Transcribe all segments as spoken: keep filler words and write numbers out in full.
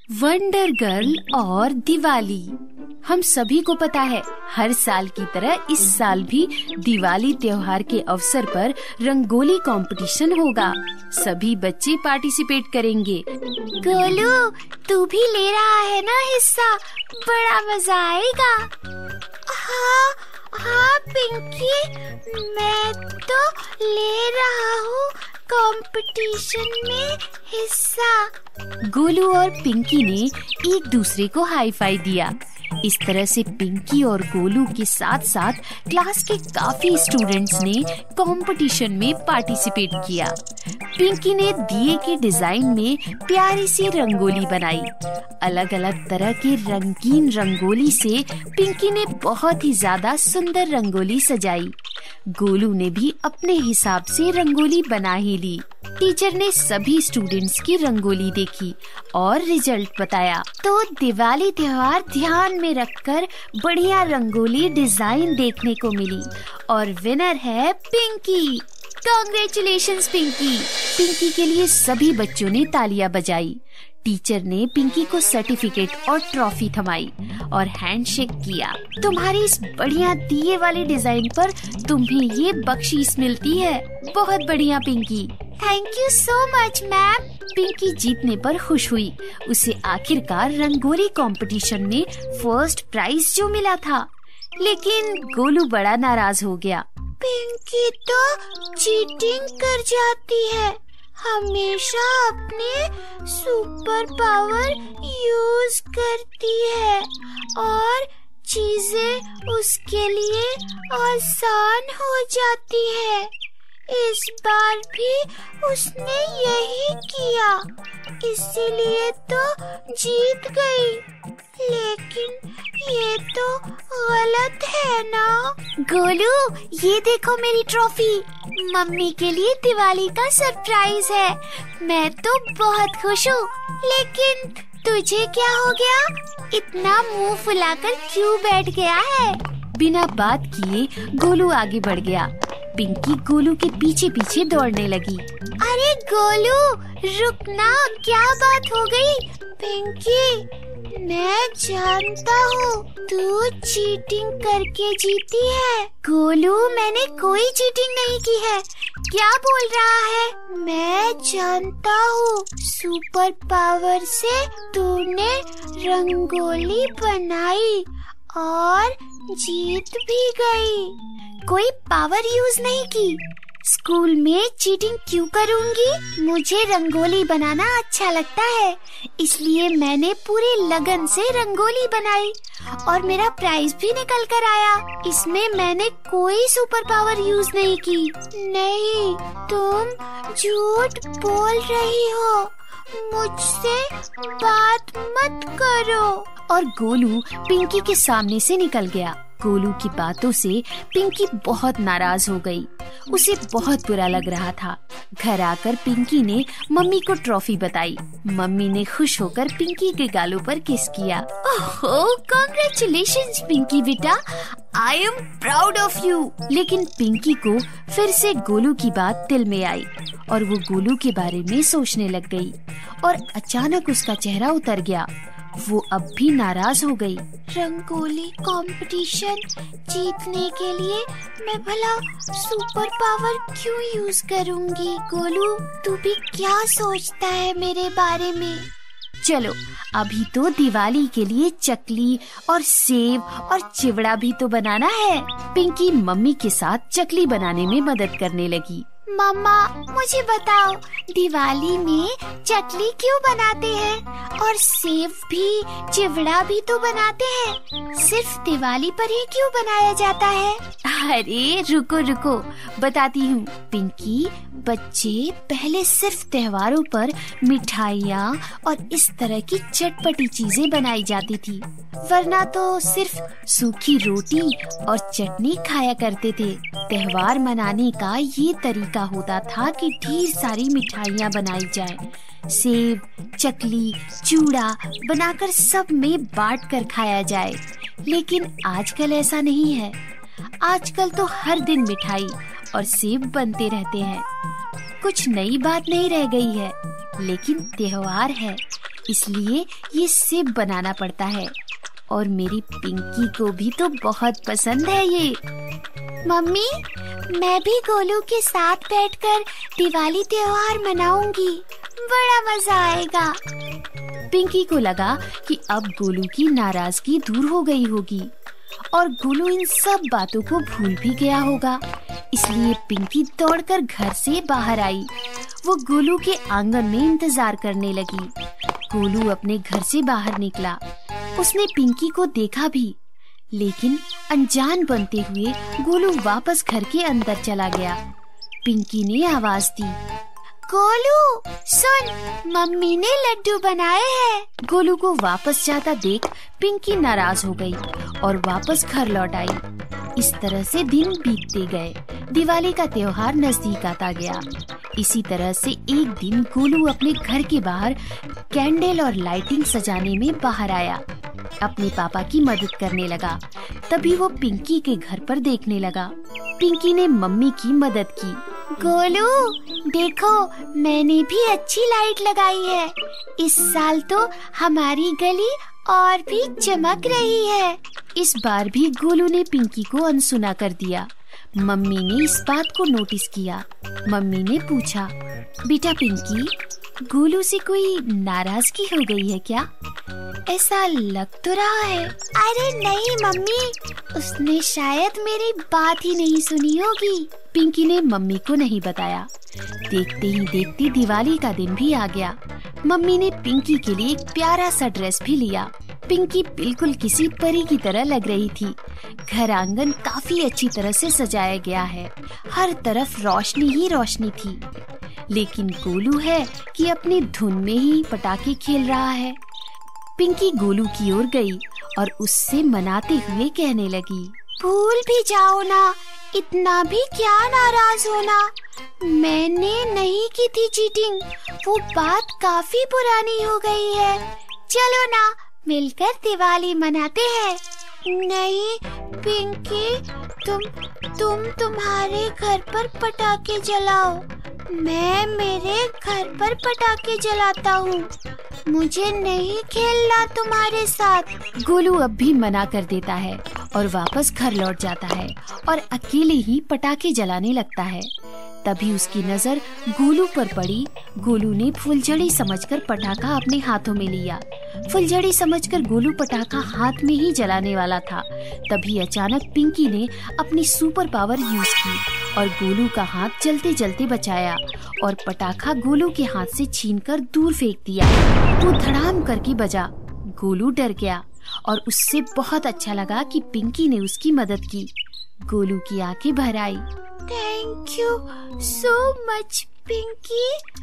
Wonder girl और दिवाली। हम सभी को पता है, हर साल की तरह इस साल भी दिवाली त्योहार के अवसर पर रंगोली कंपटीशन होगा। सभी बच्चे पार्टिसिपेट करेंगे। गोलू, तू भी ले रहा है ना हिस्सा? बड़ा मजा आएगा। हाँ हाँ पिंकी, मैं तो ले रहा हूँ कंपटीशन में हिस्सा। गोलू और पिंकी ने एक दूसरे को हाई फाई दिया। इस तरह से पिंकी और गोलू के साथ साथ क्लास के काफी स्टूडेंट्स ने कंपटीशन में पार्टिसिपेट किया। पिंकी ने दिए के डिजाइन में प्यारी सी रंगोली बनाई। अलग अलग तरह के रंगीन रंगोली से पिंकी ने बहुत ही ज्यादा सुंदर रंगोली सजाई। गोलू ने भी अपने हिसाब से रंगोली बना ही ली। टीचर ने सभी स्टूडेंट्स की रंगोली देखी और रिजल्ट बताया। तो दिवाली त्योहार ध्यान में रखकर बढ़िया रंगोली डिजाइन देखने को मिली और विनर है पिंकी। कांग्रेचुलेशंस पिंकी। पिंकी के लिए सभी बच्चों ने तालियां बजाई। टीचर ने पिंकी को सर्टिफिकेट और ट्रॉफी थमाई और हैंडशेक किया। तुम्हारी इस बढ़िया दिए वाले डिजाइन पर तुम्हें ये बख्शीश मिलती है। बहुत बढ़िया Pinky. Thank you so much ma'am. Pinky जीतने पर खुश हुई। उसे आखिरकार रंगोली कंपटीशन में फर्स्ट प्राइज जो मिला था। लेकिन गोलू बड़ा नाराज हो गया। पिंकी तो चीटिंग कर जाती है, हमेशा अपने सुपर पावर यूज करती है और चीजें उसके लिए आसान हो जाती है। इस बार भी उसने यही किया, इसीलिए तो जीत गई। लेकिन ये तो गलत है ना? गोलू, ये देखो मेरी ट्रॉफी। मम्मी के लिए दिवाली का सरप्राइज है। मैं तो बहुत खुश हूँ। लेकिन तुझे क्या हो गया? इतना मुंह फुलाकर क्यों बैठ गया है? बिना बात किए गोलू आगे बढ़ गया। पिंकी गोलू के पीछे पीछे दौड़ने लगी। अरे गोलू, रुकना, क्या बात हो गई? पिंकी, मैं जानता हूँ तू चीटिंग करके जीती है। गोलू, मैंने कोई चीटिंग नहीं की है। क्या बोल रहा है? मैं जानता हूँ, सुपर पावर से तूने रंगोली बनाई और जीत भी गई। कोई पावर यूज नहीं की। स्कूल में चीटिंग क्यों करूँगी? मुझे रंगोली बनाना अच्छा लगता है, इसलिए मैंने पूरे लगन से रंगोली बनाई और मेरा प्राइज भी निकल कर आया। इसमें मैंने कोई सुपर पावर यूज नहीं की। नहीं, तुम झूठ बोल रही हो। मुझसे बात मत करो। और गोलू पिंकी के सामने से निकल गया। गोलू की बातों से पिंकी बहुत नाराज हो गई। उसे बहुत बुरा लग रहा था। घर आकर पिंकी ने मम्मी को ट्रॉफी बताई। मम्मी ने खुश होकर पिंकी के गालों पर किस किया। ओह, कांग्रेचुलेशंस पिंकी बेटा, I am proud of you. लेकिन पिंकी को फिर से गोलू की बात दिल में आई और वो गोलू के बारे में सोचने लग गई और अचानक उसका चेहरा उतर गया। वो अब भी नाराज हो गई। रंगोली कंपटीशन जीतने के लिए मैं भला सुपर पावर क्यों यूज करूंगी? गोलू, तू भी क्या सोचता है मेरे बारे में? चलो, अभी तो दिवाली के लिए चकली और सेब और चिवड़ा भी तो बनाना है। पिंकी मम्मी के साथ चकली बनाने में मदद करने लगी। मम्मा, मुझे बताओ, दिवाली में चकली क्यों बनाते हैं और सेब भी चिवड़ा भी तो बनाते हैं? सिर्फ दिवाली पर ही क्यों बनाया जाता है? अरे रुको रुको, बताती हूँ। पिंकी, बच्चे पहले सिर्फ त्योहारों पर मिठाइयाँ और इस तरह की चटपटी चीजें बनाई जाती थी, वरना तो सिर्फ सूखी रोटी और चटनी खाया करते थे। त्योहार मनाने का ये तरीका होता था कि ढेर सारी मिठाइयाँ बनाई जाए। सेब, चकली, चूड़ा बनाकर सब में बांट कर खाया जाए। लेकिन आजकल ऐसा नहीं है। आजकल तो हर दिन मिठाई और सेब बनते रहते हैं। कुछ नई बात नहीं रह गई है, लेकिन त्योहार है, इसलिए ये सिप बनाना पड़ता है। और मेरी पिंकी को भी तो बहुत पसंद है ये। मम्मी, मैं भी गोलू के साथ बैठकर दिवाली त्योहार मनाऊंगी, बड़ा मजा आएगा। पिंकी को लगा कि अब गोलू की नाराजगी दूर हो गई होगी और गोलू इन सब बातों को भूल भी गया होगा। इसलिए पिंकी दौड़कर घर से बाहर आई। वो गोलू के आंगन में इंतजार करने लगी। गोलू अपने घर से बाहर निकला। उसने पिंकी को देखा भी, लेकिन अनजान बनते हुए गोलू वापस घर के अंदर चला गया। पिंकी ने आवाज दी, गोलू सुन, मम्मी ने लड्डू बनाए हैं। गोलू को वापस जाता देख पिंकी नाराज हो गई और वापस घर लौट आई। इस तरह से दिन बीतते गए। दिवाली का त्योहार नजदीक आता गया। इसी तरह से एक दिन गोलू अपने घर के बाहर कैंडल और लाइटिंग सजाने में बाहर आया। अपने पापा की मदद करने लगा। तभी वो पिंकी के घर पर देखने लगा। पिंकी ने मम्मी की मदद की। गोलू देखो, मैंने भी अच्छी लाइट लगाई है। इस साल तो हमारी गली और भी चमक रही है। इस बार भी गोलू ने पिंकी को अनसुना कर दिया। मम्मी ने इस बात को नोटिस किया। मम्मी ने पूछा, बेटा पिंकी, गोलू से कोई नाराजगी हो गई है क्या? ऐसा लग तो रहा है। अरे नहीं मम्मी, उसने शायद मेरी बात ही नहीं सुनी होगी। पिंकी ने मम्मी को नहीं बताया। देखते ही देखते दिवाली का दिन भी आ गया। मम्मी ने पिंकी के लिए एक प्यारा सा ड्रेस भी लिया। पिंकी बिल्कुल किसी परी की तरह लग रही थी। घर आंगन काफी अच्छी तरह से सजाया गया है। हर तरफ रोशनी ही रोशनी थी। लेकिन गोलू है कि अपनी धुन में ही पटाखे खेल रहा है। पिंकी गोलू की ओर गई और उससे मनाते हुए कहने लगी, भूल भी जाओ ना, इतना भी क्या नाराज होना। मैंने नहीं की थी चीटिंग, वो बात काफी पुरानी हो गई है। चलो ना, मिलकर दिवाली मनाते हैं। नहीं पिंकी, तुम तुम तुम्हारे घर पर पटाखे जलाओ, मैं मेरे घर पर पटाखे जलाता हूँ। मुझे नहीं खेलना तुम्हारे साथ। गोलू अब भी मना कर देता है और वापस घर लौट जाता है और अकेले ही पटाखे जलाने लगता है। तभी उसकी नजर गोलू पर पड़ी। गोलू ने फुलझड़ी समझकर पटाखा अपने हाथों में लिया। फुलझड़ी समझकर गोलू पटाखा हाथ में ही जलाने वाला था। तभी अचानक पिंकी ने अपनी सुपर पावर यूज की और गोलू का हाथ जलते जलते बचाया और पटाखा गोलू के हाथ से छीनकर दूर फेंक दिया। वो धड़ाम करके बजा। गोलू डर गया और उससे बहुत अच्छा लगा कि पिंकी ने उसकी मदद की। गोलू की आंखें भर आई। Thank you so much Pinky,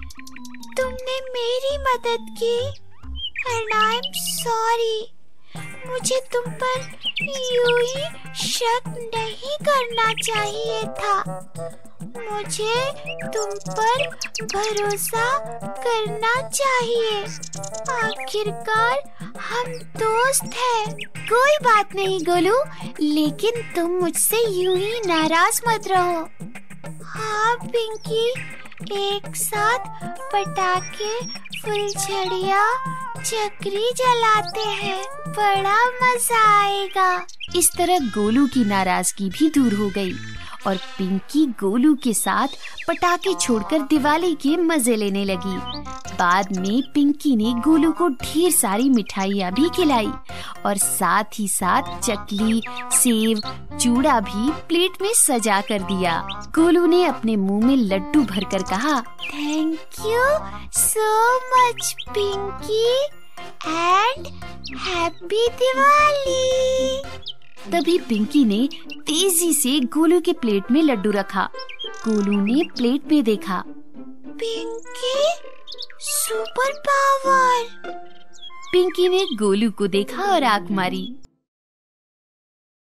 तुमने मेरी मदद की एंड आई एम सॉरी। मुझे तुम पर यूं ही शक नहीं करना चाहिए था। मुझे तुम पर भरोसा करना चाहिए। आखिरकार हम दोस्त हैं। कोई बात नहीं गोलू, लेकिन तुम मुझसे यूं ही नाराज मत रहो। हाँ पिंकी, एक साथ पटाखे, फुलझड़ियाँ, चक्री जलाते हैं, बड़ा मजा आएगा। इस तरह गोलू की नाराजगी भी दूर हो गई और पिंकी गोलू के साथ पटाखे छोड़कर दिवाली के मजे लेने लगी। बाद में पिंकी ने गोलू को ढेर सारी मिठाइयाँ भी खिलाई और साथ ही साथ चकली, सेव, चूड़ा भी प्लेट में सजा कर दिया। गोलू ने अपने मुंह में लड्डू भरकर कहा, thank you so much Pinky and happy Diwali. तभी पिंकी ने तेजी से गोलू के प्लेट में लड्डू रखा। गोलू ने प्लेट में देखा, पिंकी सुपर पावर। पिंकी ने गोलू को देखा और आंख मारी।